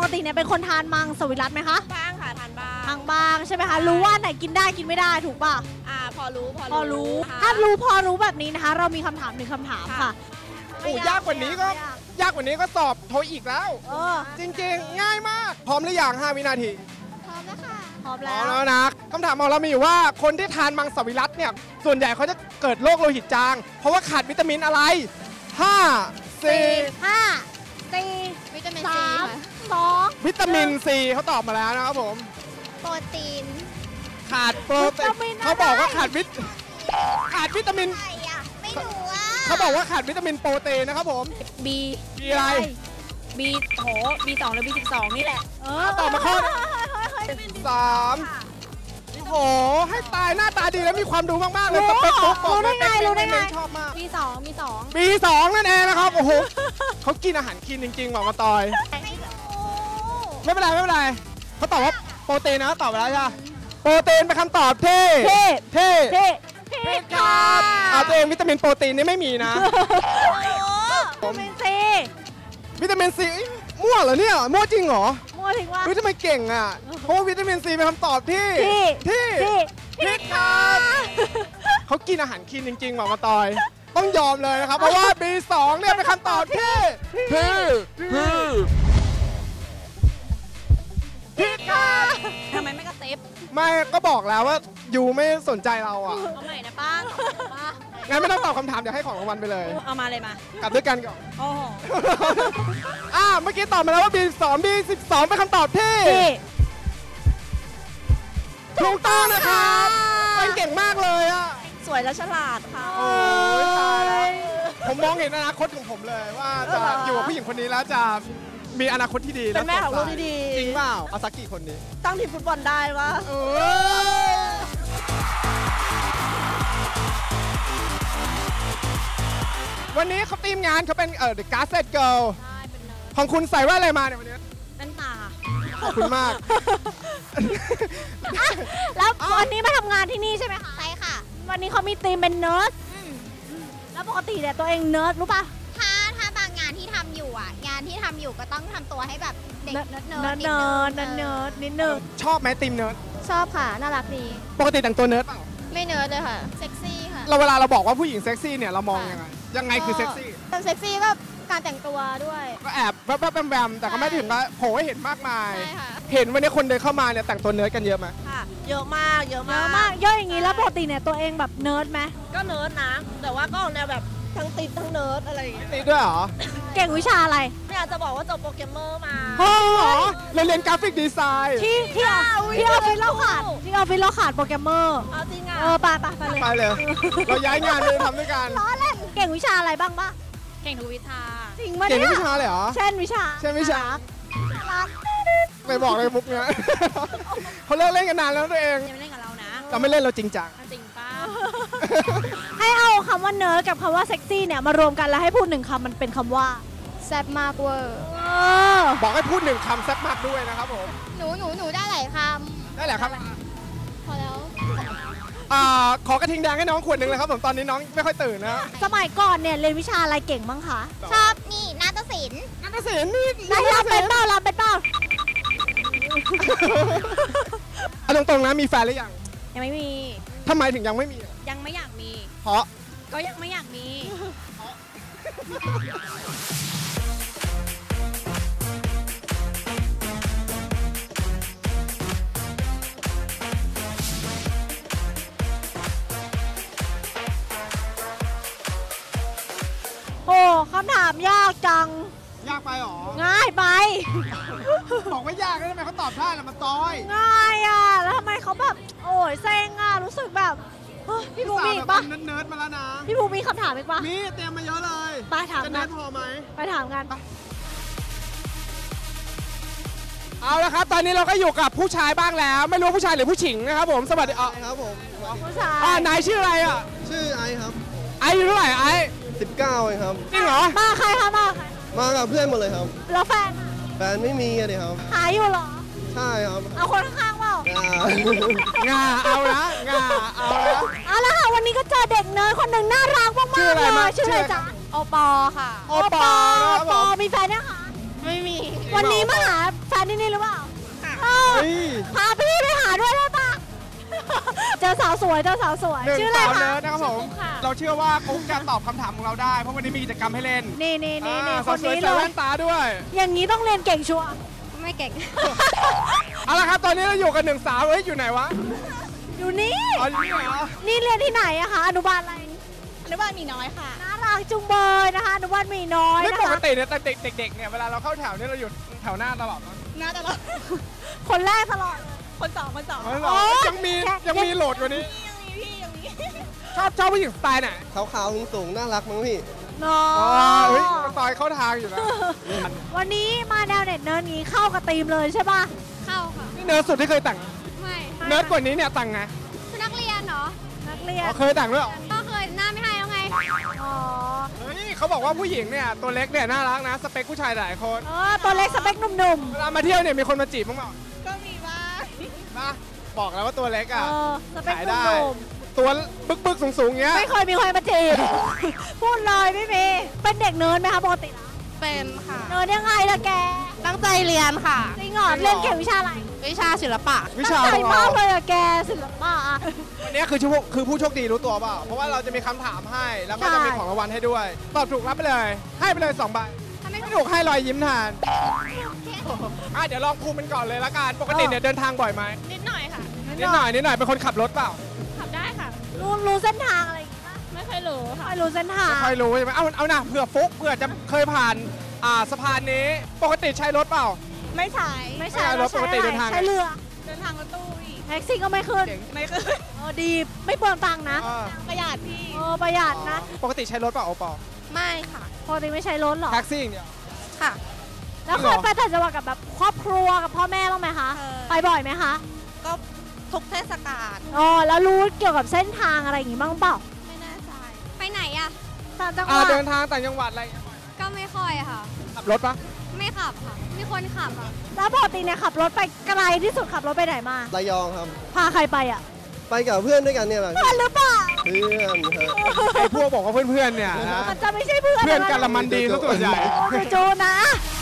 ติเนี่ยเป็นคนทานมังสวิรัติไหมคะบ้างค่ะทานบ้างทางบ้างใช่ไหมคะรู้ว่าไหนกินได้กินไม่ได้ถูกป่ะพอรู้ถ้ารู้พอรู้แบบนี้นะคะเรามีคำถาม1 คำถามค่ะยากกว่านี้ก็สอบโทอีกแล้วจริงๆง่ายมากพร้อมหรือยัง5 วินาทีพร้อมแล้วค่ะพร้อมแล้วนะคำถามของเรามีอยู่ว่าคนที่ทานมังสวิรัติเนี่ยส่วนใหญ่เขาจะเกิดโรคโลหิตจางเพราะว่าขาดวิตามินอะไร5 4 วิตามินซี 2 วิตามินซีเขาตอบมาแล้วนะครับผมโปรตีนขาดโปรตีนเขาบอกว่าขาดวิตามินไม่รู้อ่ะเขาบอกว่าขาดวิตามินโปรตีนนะครับผม B อะไร B โห B2 หรือ B12 นี่แหละตอบมาข้อ3โหให้ตายหน้าตาดีแล้วมีความรู้มากๆเลยสเปคตัวรู้ได้ไงชอบมาก B2 นั่นเองนะครับโอ้โหเขากินอาหารคลีนจริงๆบอกมาตอยไม่เป็นไรเขาตอบว่าโปรตีนนะตอบไปแล้วใช่ไหมโปรตีนเป็นคำตอบเท่ครับตัวเองวิตามินโปรตีนนี่ไม่มีนะวิตามินซีมั่วเหรอเนี่ยมั่วจริงเหรอมั่วจริงว่าทำไมเก่งอ่ะเพราะวิตามินซีเป็นคำตอบที่ผิดครับเขากินอาหารคลีนจริงๆบอกมาตอยต้องยอมเลยนะครับเพราะว่า B2 เนี่ยเป็นคำตอบที่ผิดครับทำไมไม่กระเต็บไม่ก็บอกแล้วว่ายูไม่สนใจเราอ่ะเอาใหม่นะป้างั้นไม่ต้องตอบคำถามเดี๋ยวให้ของรางวัลไปเลยเอามาเลยมากลับด้วยกันก่อนโอ้โหเมื่อกี้ตอบมาแล้วว่า B12 เป็นคำตอบที่ถูกต้องนะครับเป็นเก่งมากเลยอ่ะสวยและฉลาดค่ะโอ้ยตายแล้วผมมองเห็นอนาคตของผมเลยว่าจะอยู่กับผู้หญิงคนนี้แล้วจะมีอนาคตที่ดีเป็นแม่ของลูกที่ดีจริงเปล่าเอาสักกี่คนนี้ตั้งทีมฟุตบอลได้ปะวันนี้เขาทีมงานเขาเป็นThe Gazette Girl ของคุณใส่ว่าอะไรมาเนี่ยวันนี้เป็นตาขอบคุณมากแล้ววันนี้มาทำงานที่นี่ใช่ไหมคะใช่ค่ะวันนี้เขามีธีมเป็นเนิร์ดแล้วปกติเนี่ยตัวเองเนิร์ดรู้ป่ะถ้าบางงานที่ทำอยู่งานที่ทำอยู่ก็ต้องทำตัวให้แบบเด็กเนิร์ดนิดนึงชอบไหมธีมเนิร์ดชอบค่ะน่ารักดีปกติแต่งตัวเนิร์ดเปล่าไม่เนิร์ดเลยค่ะเซ็กซี่ค่ะเวลาเราบอกว่าผู้หญิงเซ็กซี่เนี่ยเรามองยังไงคือเซ็กซี่เซ็กซี่ก็การแต่งตัวด้วยก็แอบแวบๆแต่ก็ไม่ถึงกับโผล่ให้เห็นมากมายเห็นวันนี้คนเดินเข้ามาเนี่ยแต่งตัวเนิร์ดกันเยอะไหมค่ะเยอะมากเยอะอย่างนี้แล้วปกติเนี่ยตัวเองแบบเนิร์ดไหมก็เนิร์ดนะแต่ว่าก็แนวแบบทั้งติดทั้งเนิร์ดอะไรอย่างเงี้ยติดด้วยเหรอเก่งวิชาอะไรไม่อยากจะบอกว่าจบโปรแกรมเมอร์มาโอ้โหเรียนกราฟิกดีไซน์ที่ออฟฟิศเราขาดโปรแกรมเมอร์จริงอ่ะไปเลยเราย้ายงานเลยทำด้วยกันล้อเล่นเก่งวิชาอะไรบ้างปะเก่งทุกวิชาจริงไหมเนี่ยเก่งวิชาเลยเหรอเช่นวิชาไปบอกเลยมุกเนี่ยเขาเลิกเล่นกันนานแล้วตัวเองยังไม่เล่นกับเรานะเราไม่เล่นเราจริงจังจริงป้าให้เอาคำว่าเนิร์ดกับคำว่าเซ็กซี่เนี่ยมารวมกันแล้วให้พูด1 คำมันเป็นคำว่าแซ่บมากเวอร์บอกให้พูด1 คำแซ่บมากด้วยนะครับผมหนูได้หลายคำได้หลายคำพอแล้วขอกระทิงแดงให้น้องขวดหนึ่งเลยครับผมตอนนี้น้องไม่ค่อยตื่นนะสมัยก่อนเนี่ยเรียนวิชาอะไรเก่งบ้างคะชอบนี่นาฏศิลป์นี่ได้รับเป็นเปล่าเอาตรงๆนะมีแฟนหรือยังไม่มีทำไมถึงยังไม่มียังไม่อยากมีเพราะก็ยังไม่อยากมีโอ้คำถามยากจังยากไปหรอง่ายไปบอกว่ายากได้ไหมเขาตอบได้แล้วมันต้อยง่ายแล้วทำไมเขาแบบโอ้ยเซ็งรู้สึกแบบพี่ภูมิอีกปะเนิร์ดมาแล้วนะพี่ภูมิมีคำถามอีกปะมีเตรียมมาเยอะเลยไปถามจะเนิร์ดพอไหมไปถามกันเอาละครับตอนนี้เราก็อยู่กับผู้ชายบ้างแล้วไม่รู้ผู้ชายหรือผู้หญิงนะครับผมสวัสดีครับผมผู้ชายนายชื่ออะไรชื่อไอครับไออยู่เท่าไหร่ไอ 19เองครับจริงเหรอมาใครคะมากับเพื่อนหมดเลยครับแล้วแฟนไม่มีเลยครับหายอยู่เหรอใช่ครับเอาคนข้างๆเปล่างาเอาละเอาละค่ะวันนี้ก็เจอเด็กเนิร์ดคนหนึ่งน่ารักมากๆเลยชื่ออะไรจ๊ะโอปอค่ะโอปอมีแฟนยังคะไม่มีวันนี้มาหาแฟนนี่หรือเปล่าค่ะเฮ้ยพาพี่ไปหาด้วยได้ปะ เจอสาวสวยเจอสาวสวยหนึ่งชื่ออะไรสาวคะเนิร์ดนะครับผมชื่อฟุ๊กค่ะเราเชื่อว่าเขาจะตอบคำถามของเราได้ เพราะวันนี้มีกิจกรรมให้เล่นนี่คสาวน สวยนี้ใส่เลแว่ยนตาด้วยอย่างนี้ต้องเรียนเก่งชัวร์ไม่เก่งเอาละครับตอนนี้เราอยู่กับหนึ่งสาวเอ้ยอยู่ไหนวะอยู่นี่อ๋ออยู่นี่เหรอนี่เรียนที่ไหนอะคะอนุบาลอะไรอนุบาลมีน้อยค่ะน่ารักจุงเบยนะคะอนุบาลมีน้อยไม่นะปกคะติเนี่ยแต่เด็กๆเนี่ยเวลาเราเข้าแถวเนี่ยเราอยู่แถวหน้าตลอดนะน่าจะรอคนแรกตลอดคนสองอ๋อเหรอยังมีโหลดกว่านี้ยังมีชอบผู้หญิงสไตล์ไหนขาวๆสูงๆน่ารักมั้งพี่เนาอ๋อะ เฮ้ยตอยเข้าทางอยู่แล้ววันนี้มาแนวเน็ตเนิร์ดนี้เข้ากับธีมเลยใช่ป่ะเข้าค่ะนี่เนิร์ดสุดที่เคยแต่งไม่เนิร์ดกว่านี้เนี่ยแต่งไงคือนักเรียนเหรอนักเรียนอ๋อเคยแต่งด้วยเหรอก็เคยหน้าไม่ให้แล้วไงอ๋อเฮ้ยเขาบอกว่าผู้หญิงเนี่ยตัวเล็กเนี่ยน่ารักนะสเปคผู้ชายหลายคนตัวเล็กสเปคหนุ่มเวลามาเที่ยวเนี่ยมีคนมาจีบบ้างเปล่าก็มีบ้างนะบอกแล้วว่าตัวเล็กๆอ่ะสเปคขายหได้นุ่มตัวบึกๆสูงๆเงี้ยๆไม่เคยมีใครมาจีบ พูดเลยไม่มีเป็นเด็กเนิร์ดไหมคะปกติแล้วเป็นค่ะเนิร์ดยังไงล่ะแกตั้งใจเรียนค่ะจริงเหรอเรียนเก่งวิชาอะไรวิชาศิลปะวิชาตั้งใจของมาเรากเลยอะแกศิลปะอะวันนี้คือผู้โชคดีรู้ตัวเปล่าเพราะว่าเราจะมีคำถามให้แล้วก็จะมีใช่ของรางวัลให้ด้วย ตอบถูกรับไปเลย ให้ไปเลย2ใบถ้าไม่ไม่ถูกให้รอยยิ้มแทนเดี๋ยวลองภูมิมันก่อนเลยละกันปกติเนี่ยเดินทางบ่อยไหมนิดหน่อยค่ะนิดหน่อยเป็นคนขับรถเปล่าขับได้ค่ะรู้เส้นทางอะไรอย่างงี้ปะไม่เคยรู้ค่ะไม่รู้เส้นทางไม่ค่อยรู้ใช่ไหมเอานะเผื่อฟุกเผื่อจะเคยผ่านสะพานนี้ปกติใช้รถเปล่าไม่ใช่ไม่ใช่ไม่ใช่รถปกติเดินทางใช้เรือเดินทางรถตู้อีกแท็กซี่ก็ไม่ขึ้นไม่เคยดีไม่เปลืองตังค์นะประหยัดพี่ประหยัดนะปกติใช้รถเปล่าโอปอไม่ค่ะปกติไม่ใช้รถหรอแท็กซี่อย่างเดียวค่ะแล้วจริเคงเหรยอไปต่างจังหวัดกับแบบครอบครัวกับพ่อแม่บ้างไหมคะเคยไปบ่อยไหมคะก็ทุกเทศกาลอ๋อแล้วรู้เกี่ยวกับเส้นทางอะไรอย่างงี้บ้างเปล่าไม่แน่ใจ ไปไหนอะต่างจังหวัดเดินทางต่างจังหวัดอะไรอย่างเงี้ยก็ไม่ค่อยค่ะขับรถปะไม่ขับค่ะ มีคนขับอ่ะแล้วปกติเนี่ยขับรถไปไกลที่สุดขับรถไปไหนมาระยองครับพาใครไปอ่ะไปกับเพื่อนด้วยกันเนี่ยแหละเพื่อนหรือเปล่าเพื่อนฮะไอ้พวกบอกว่าเพื่อนๆเนี่ยนะมันจะไม่ใช่เพื่อนเพื่อนกันละมันดีซะส่วนใหญ่โอ้โหจูๆนะ